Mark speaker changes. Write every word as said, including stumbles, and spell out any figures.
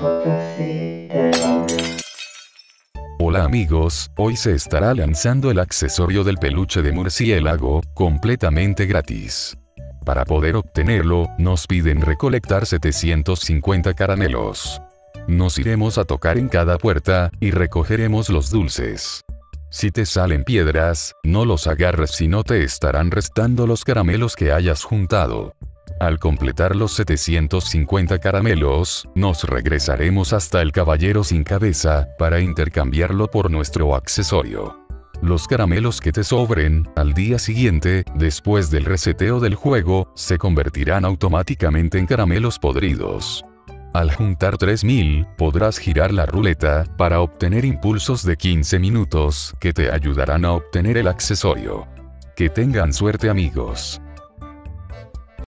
Speaker 1: Hola amigos, hoy se estará lanzando el accesorio del peluche de murciélago, completamente gratis. Para poder obtenerlo, nos piden recolectar setecientos cincuenta caramelos. Nos iremos a tocar en cada puerta, y recogeremos los dulces. Si te salen piedras, no los agarres, si no te estarán restando los caramelos que hayas juntado. Al completar los setecientos cincuenta caramelos, nos regresaremos hasta el caballero sin cabeza, para intercambiarlo por nuestro accesorio. Los caramelos que te sobren, al día siguiente, después del reseteo del juego, se convertirán automáticamente en caramelos podridos. Al juntar tres mil, podrás girar la ruleta, para obtener impulsos de quince minutos, que te ayudarán a obtener el accesorio. Que tengan suerte amigos.